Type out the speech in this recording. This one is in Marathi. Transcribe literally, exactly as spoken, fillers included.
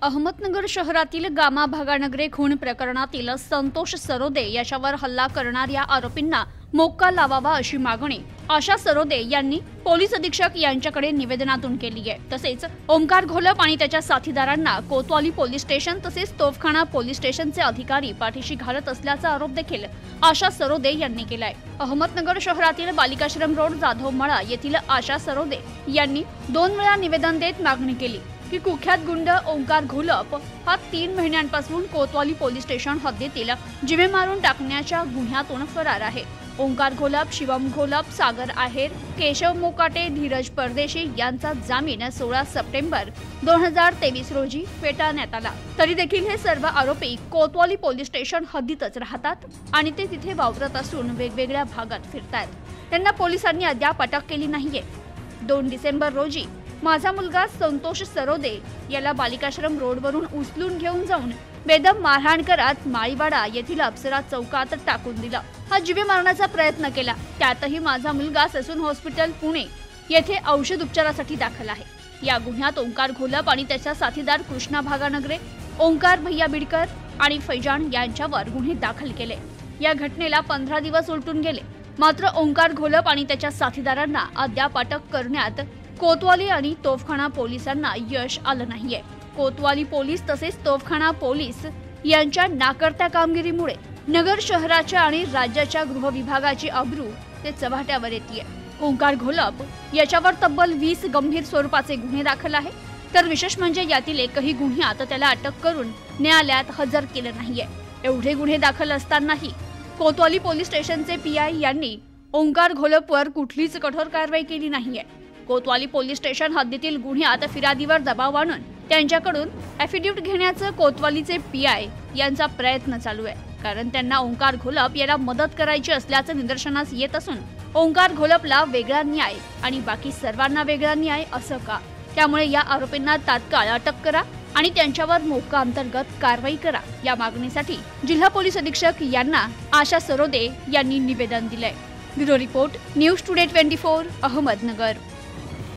अहमदनगर शहरातील गामा भागानगरे खून प्रकरणातील संतोष सरोदे याच्यावर हल्ला करणाऱ्या आरोपींना मोक्का लावावा अशी मागणी आशा सरोदे यांनी पोलीस अधीक्षक यांच्याकडे निवेदनातून केली आहे। तसेच ओंकार घोलप आणि त्याच्या साथीदारांना कोतवाली पोलीस स्टेशन तसेच तोफखाना पोलीस स्टेशनचे अधिकारी पाठीशी घालत असल्याचा आरोप देखील आशा सरोदे यांनी केलाय। अहमदनगर शहरातील बालिकाश्रम रोड जाधव मळा येथील आशा सरोदे यांनी दोन वेळा निवेदन देत मागणी केली की कुख्यात गुंड ओंकार घोलप हा तीन महिन्यांपासून कोतवाली पोलीस स्टेशन हद्दीतील जिवे मारून टाकण्याच्या गुन्ह्यातून फरार आहे। ओंकार घोलप, शिवम घोलप, सागर आहेर, केशव मोकाटे, धीरज परदेशी यांचा जामीन सोळा सप्टेंबर दोन हजार तेवीस रोजी फेटाळण्यात आला। तरी देखील हे सर्व आरोपी कोतवाली पोलीस स्टेशन हद्दीतच राहतात आणि ते तिथे वावरत असून वेगवेगळ्या भागात फिरतात। त्यांना पोलिसांनी अद्याप अटक केली नाहीये। दोन डिसेंबर रोजी माझा मुलगा संतोष सरोदे याला बालिकाश्रम रोडवरून उचलून घेऊन जाऊन बेदम मारहाण करत माळीवाडा येथील अप्सरा चौकात टाकून दिला। हा जीवे मारण्याचा प्रयत्न केला। त्यातही माझा मुलगा ससून हॉस्पिटल पुणे येथे औषध उपचारासाठी दाखल आहे। या गुन्ह्यात ओंकार घोलप आणि त्याचा साथीदार कृष्णा भागानगरे, ओंकार भैया बिडकर आणि फैजान यांच्यावर गुन्हे दाखल केले। या घटनेला पंधरा दिवस उलटून गेले, मात्र ओंकार घोलप आणि त्याच्या साथीदारांना अद्याप अटक करण्यात कोतवाली आणि तोफखाना पोलिसांना यश आलं नाहीये। कोतवाली पोलीस तसेच तोफखाना पोलीस यांच्या नाकर्त्या कामगिरीमुळे नगर शहराच्या आणि राज्याच्या गृह विभागाची अब्रू ते चव्हाट्यावर येते। ओंकार घोलप याच्यावर तब्बल वीस गंभीर स्वरूपाचे गुन्हे दाखल आहे। तर विशेष म्हणजे यातील एकही गुन्ह्यात त्याला अटक करून न्यायालयात हजर केलं नाहीये। एवढे गुन्हे दाखल असतानाही कोतवाली पोलीस स्टेशनचे पी आय यांनी ओंकार घोलपवर कुठलीच कठोर कारवाई केली नाहीये। कोतवाली पोलीस स्टेशन हद्दीतील गुन्ह्यात फिर्यादीवर दबाव आणून त्यांच्याकडून ॲफिडेव्हिट घेण्याचं कोतवालीचे पी आय यांचा प्रयत्न चालू आहे, कारण त्यांना ओंकार घोलप याला मदत करायची असल्याचं निदर्शनास येत असून ओंकार घोलपला वेगळा न्याय आणि बाकी सर्वांना वेगळा न्याय असं का? त्यामुळे या आरोपींना तात्काळ अटक करा आणि त्यांच्यावर मोक्का अंतर्गत कारवाई करा या मागणीसाठी जिल्हा पोलीस अधीक्षक यांना आशा सरोदे यांनी निवेदन दिलंय। ब्युरो रिपोर्ट, न्यूज टुडे चोवीस अहमदनगर।